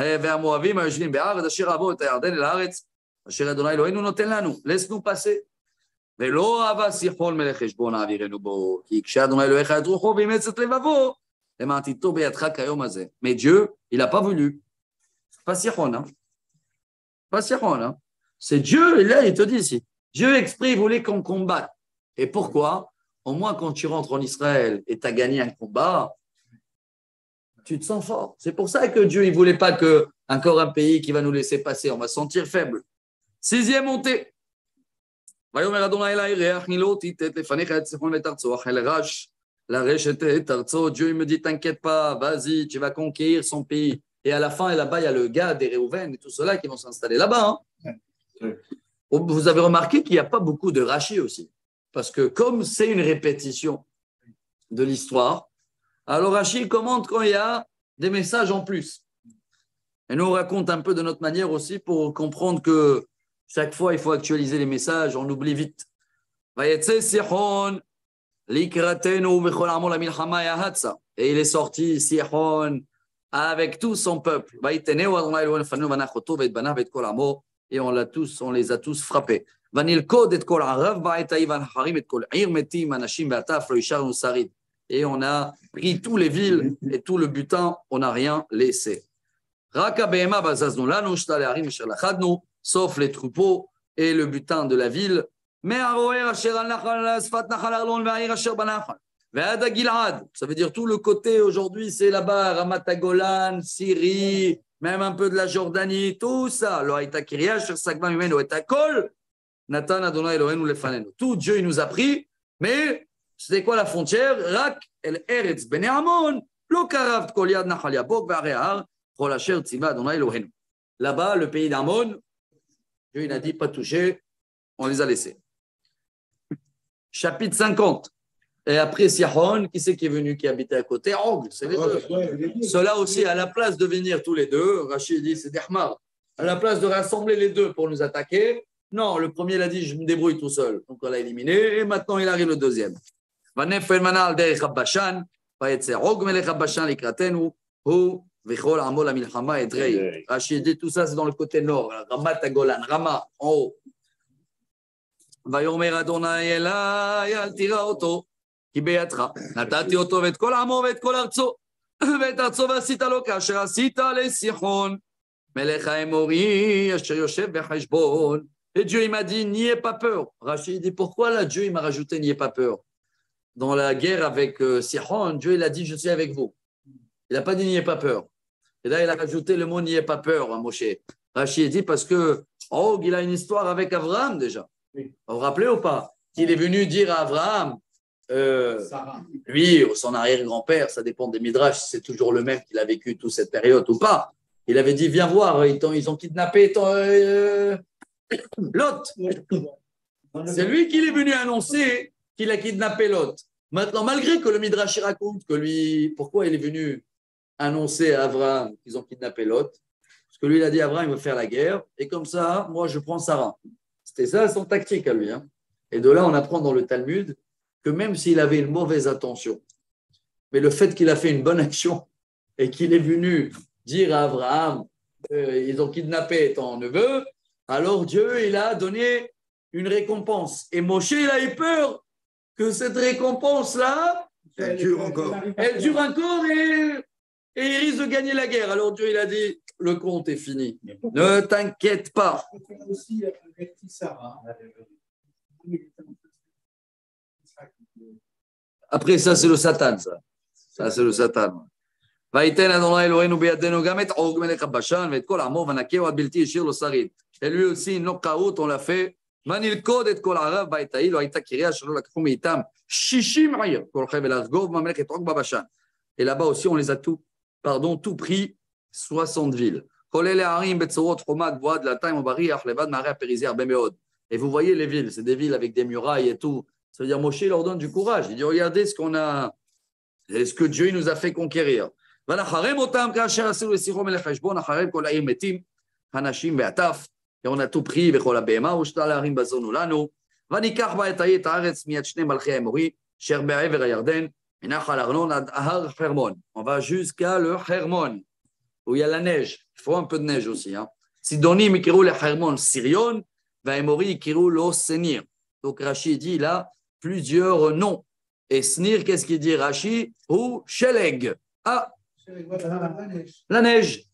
Laisse-nous passer. ולא אהבה סיחון מלך חשבון העבירנו בו, כי כשאדוני אלוהיך את רוחו ואימץ את לבבו, למעטיתו בידך כיום הזה. Mais Dieu, il n'a pas voulu. Pas Sichon, hein. Pas Sichon, hein. C'est Dieu, là, il te dit ici. Dieu exprès voulait qu'on combatte. Et pourquoi? Au moins, quand tu rentres en Israël et tu as gagné un combat, tu te sens fort. C'est pour ça que Dieu, il ne voulait pas que encore un pays qui va nous laisser passer. On va se sentir faible. 6e montée. ויאמר אדוני אל הירח לא תיתת לפניך את סיחון ואת ארצו אך אל רש לרשת את ארצו. Dieu me dit t'inquiète pas, vas-y, tu vas conquérir son pays. Et à la fin, là-bas, il y a le gars des Réhouven et tout cela qui vont s'installer là-bas. Hein. Vous avez remarqué qu'il n'y a pas beaucoup de Rachi aussi. Parce que comme c'est une répétition de l'histoire, alors Rachi commente quand il y a des messages en plus. Et nous, on raconte un peu de notre manière aussi pour comprendre que chaque fois, il faut actualiser les messages, on oublie vite. Et il est sorti, Sihon, avec tout son peuple. Et on les a tous frappés. Et on a pris tous les villes et tout le butin, on n'a rien laissé. Sauf les troupeaux et le butin de la ville. Ça veut dire tout le côté aujourd'hui, c'est là-bas, Ramat Golan, Syrie, même un peu de la Jordanie, tout ça. Tout Dieu il nous a pris, mais c'était quoi la frontière? Rak el Eretz ben Amon, lo karav kol yad nachal yabok ve'are'ar, kol asher tziva Adonai Eloheinu. Là-bas, le pays d'Amon, Dieu il a dit pas toucher, on les a laissés. Chapitre 50. Et après Sihon, qui c'est qui est venu, qui habitait à côté? Og, c'est les deux. Ceux-là aussi, à la place de venir tous les deux, Rachid dit c'est Dehmar, à la place de rassembler les deux pour nous attaquer, non, le premier il a dit je me débrouille tout seul. Donc on l'a éliminé et maintenant il arrive le deuxième. Vanefel manal derech Bashan, vayetzer Og melech Bashan likratenu, hu v'chol amol hamilchama edrei. Rachid dit tout ça c'est dans le côté nord, Ramat Golan, Rama en haut. ויאמר אדוני אליי אל תירא אותו כי בידך נתתי אותו ואת כל עמו ואת כל ארצו ואת ארצו ועשית לו כאשר עשית לסיחון מלך האמורי אשר יושב בחשבון. Et Dieu il m'a dit n'ayez pas peur. Rachid dit pourquoi là Dieu il m'a rajouté n'ayez pas peur. Dans la guerre avec Sihon, Dieu il a dit je suis avec vous. Il n'a pas dit n'ayez pas peur. Et là il a rajouté le mot n'ayez pas peur à Moshe. Rachid dit parce que Og il a une histoire avec Abraham déjà. Vous vous rappelez ou pas qu'il est venu dire à Abraham, lui, son arrière-grand-père, ça dépend des Midrash, c'est toujours le même qu'il a vécu toute cette période ou pas. Il avait dit, viens voir, ils ont kidnappé Lot. C'est lui qui est venu annoncer qu'il a kidnappé Lot. Maintenant, malgré que le Midrash raconte que lui, pourquoi il est venu annoncer à Abraham qu'ils ont kidnappé Lot? Parce que lui, il a dit, Abraham, il veut faire la guerre, et comme ça, moi, je prends Sarah. C'était ça son tactique à lui. Hein. Et de là, on apprend dans le Talmud que même s'il avait une mauvaise intention, mais le fait qu'il a fait une bonne action et qu'il est venu dire à Abraham, ils ont kidnappé ton neveu, alors Dieu, il a donné une récompense. Et Moshe, il a eu peur que cette récompense-là, elle dure encore et il risque de gagner la guerre. Alors Dieu, il a dit, le compte est fini. Ne t'inquiète pas. Aussi avec Sarah. Après, ça, c'est le Satan, ça. Ça, c'est le Satan. Et lui aussi, knockout, on l'a fait. Et là-bas aussi, on les a tout pris, 60 villes. כולל הערים בצורות חומה גבוהה דלתיים ובריח, לבד מערי הפריזי הרבה מאוד. Et vous voyez les villes, c'est des villes avec des murailles et tout. Ça veut dire Moshe leur donne du courage. Il dit regardez ce qu'on a, ce que Dieu nous a fait conquérir. ונחרם אותם כאשר עשינו לסיחו מלך חשבון, אחריהם כל העיר מתים, הנשים והטף, et on a tout pris וכל הבהמה ושתל הערים בזונו לנו, וניקח בעת ההיא את הארץ מיד שני מלכי האמורי, אשר בעבר הירדן, מנחל ארנון עד ההר חרמון. On va jusqu'à le Hermon, où il y a la neige. Il faut un peu de neige aussi. Hein. Sidonim יקראו לחרמון סיריון, והאמורי יקראו לו סניר. Donc Rashi dit là plusieurs noms. Et Snir, qu'est-ce qu'il dit Rashi? Ou Sheleg. Ah, la neige.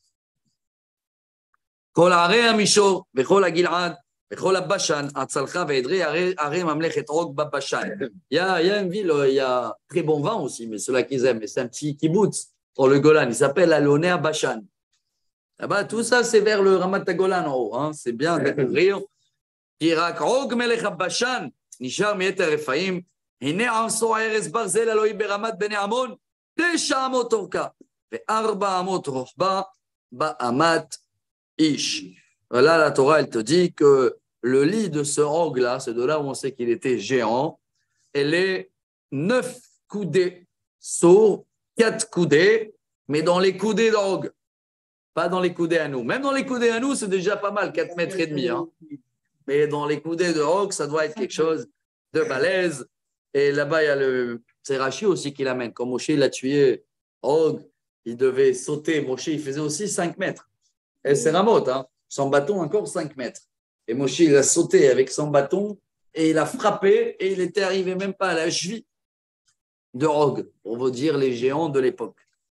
כל ערי המישור וכל הגלעד וכל הבשן, הצלחה ועדרי ערי ממלכת עוג בבשן. Il y a une ville, il y a très bon vin aussi, mais ceux-là qu'ils aiment, c'est un petit kibbutz pour le Golan, il s'appelle Aloné Bashan. Là-bas, tout ça, c'est vers le Ramat Golan en haut, hein. C'est bien de découvrir. כי רק עוג מלך הבשן נשאר מיתר רפאים, הנה עשו ארץ ברזל אלוהי ברמת בני עמון, 9 אמות אורכה, ו4 אמות רוחבה באמת איש. Voilà, la Torah, elle te dit que le lit de ce Og-là, c'est de là où on sait qu'il était géant, elle est 9 coudées sur 4 coudées, mais dans les coudées d'Og, pas dans les coudées à nous. Même dans les coudées à nous, c'est déjà pas mal, 4 mètres et demi. Hein. Mais dans les coudées de Og, ça doit être quelque chose de balèze. Et là-bas, il y a le... C'est Rashi aussi qui l'amène. Quand Moshe l'a tué, Og, il devait sauter. Moshe, il faisait aussi 5 mètres. Et c'est Ramoth, hein. Son bâton encore 5 mètres. Et Moshe, il a sauté avec son bâton et il a frappé et il était arrivé même pas à la cheville de Og, pour vous dire les géants de l'époque.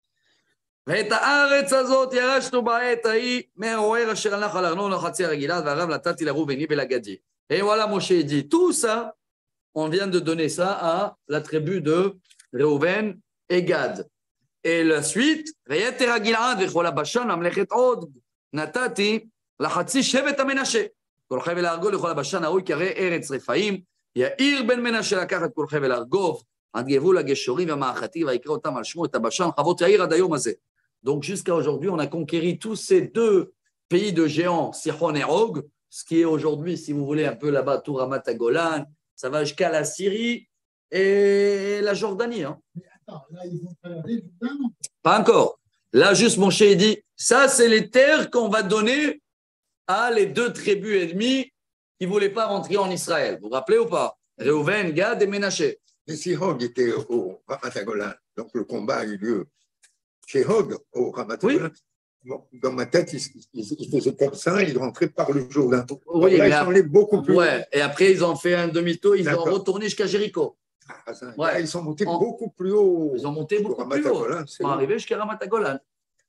ואת הארץ הזאת ירשנו בעת ההיא מהרוער אשר על נחל ארנון לחצי הרגילה והרב נתתי לראובני ולגדי. Et voilà, Moshe dit, tout ça, on vient de donner ça à la tribu de Reuven et Gad. Et la suite, ויתר הגלעד וכל הבשן ממלכת עוג נתתי לחצי שבט המנשה. כל חבל הארגוב לכל הבשן ההוא יקרא ארץ רפאים, יאיר בן מנשה לקח את כל חבל הארגוב עד גבול הגשורים והמאחתי ויקרא אותם על שמו את הבשן חוות יאיר עד היום הזה. Donc jusqu'à aujourd'hui, on a conquéri tous ces 2 pays de géants, Sihon et Og, ce qui est aujourd'hui, si vous voulez, un peu là-bas, tout Ramat Golan, ça va jusqu'à la Syrie et la Jordanie. Hein. Mais attends, là, ils vont traverser du temps. Pas encore. Là, juste Moshe dit, ça, c'est les terres qu'on va donner à les 2 tribus ennemies qui ne voulaient pas rentrer en Israël. Vous vous rappelez ou pas? Reuven, Gad et Ménaché. Mais si Hog était au Ramat Golan, donc le combat a eu lieu chez Hog au Ramat Golan, bon, dans ma tête, ils faisaient comme ça, ils rentraient par le Jourdain. Oui, là, ils sont allés beaucoup plus. Ouais, et après, ils ont fait un demi-tour, ils ont retourné jusqu'à Jéricho. Ah, ça, Ouais. là, ils sont montés beaucoup plus haut. Ils ont monté beaucoup Ramat plus haut. Golan, Ils sont arrivés jusqu'à Ramat Golan.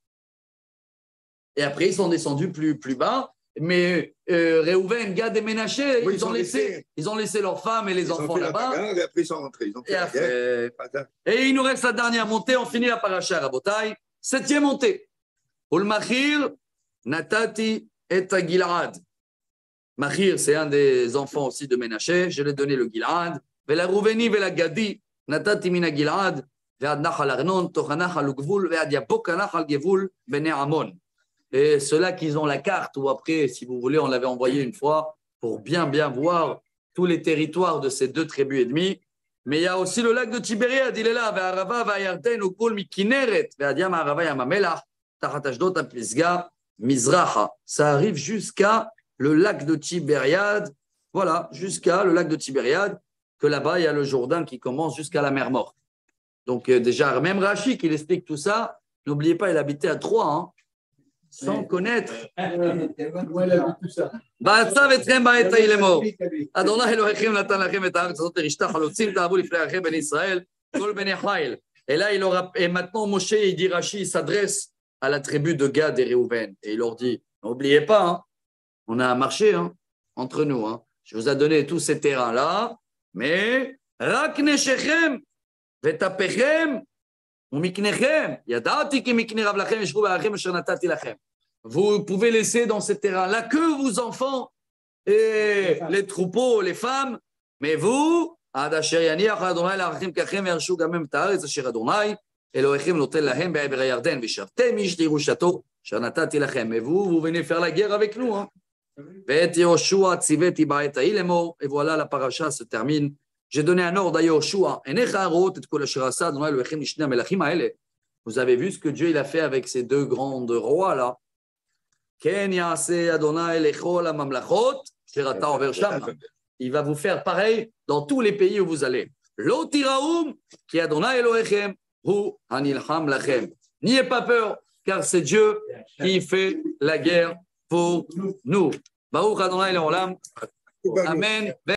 Et après, ils sont descendus plus bas. Mais Reuven, Gad et Ménaché, Oui, ils ont laissé leurs femmes et les enfants là-bas. Et après, ils sont rentrés. Ils ont fait la guerre. Et il nous reste la dernière montée. On finit la paracha, Rabotai. 7e montée. Ul Machir, Natati et Gilad. Machir, c'est un des enfants aussi de Ménaché. Je lui ai donné le Gilad. Vela Rouveni, Vela Gadi, Natati mina Gilad. Ve'ad Nachal Arnon, Tochanachal Ugvul, Ve'ad Yabokanachal Gevul, Bene Amon. Et ceux-là qui ont la carte, ou après, si vous voulez, on l'avait envoyé une fois pour bien voir tous les territoires de ces 2 tribus ennemies. Mais il y a aussi le lac de Tibériade, il est là, Ve'arava, Ve'ayarden, Ukul, Mikineret, Ve'adiam, Arava, Yamamelach, Tachat Ashdod, Pisga, Mizraha. Ça arrive jusqu'à le lac de Tibériade, voilà, jusqu'à le lac de Tibériade, que là-bas, il y a le Jourdain qui commence jusqu'à la mer Morte. Donc déjà, même Rashi qui explique tout ça, n'oubliez pas, il habitait à Troyes, hein, sans connaître. בעצב אתכם בעת ההיא לאמור. אדוני אלוהיכם נתן לכם את הארץ הזאת לרשתה חלוצים תאהבו לפני אחרי בני ישראל כל בני חיל. Et là, et maintenant Moshe, il dit Rashi, il s'adresse à la tribu de Gad et Reuven. Et il leur dit, n'oubliez pas, hein, on a marché hein, entre nous. Hein. Je vous ai donné tous ces terrains-là, mais רק נשיכם ותפיכם ומקניכם, ידעתי כי מקנה רב לכם ישבו בעריכם אשר נתתי לכם. Vous pouvez laisser dans ces terrains-là que vos enfants et les troupeaux, les femmes, mais vous, עד אשר יניח אדוני לערכם ככם וירשו גם הם את הארץ אשר אדוני אלוהיכם נותן להם בעבר הירדן ושבתם איש לירושתו Et vous venez faire la guerre avec nous. Hein. Et voilà, la paracha se termine. J'ai donné un ordre à Yoshua. Vous avez vu ce que Dieu il a fait avec ces deux grands rois là. Il va vous faire pareil dans tous les pays où vous allez. N'ayez pas peur, car c'est Dieu qui fait la guerre pour nous. Baruch Adonai Leolam. Amen.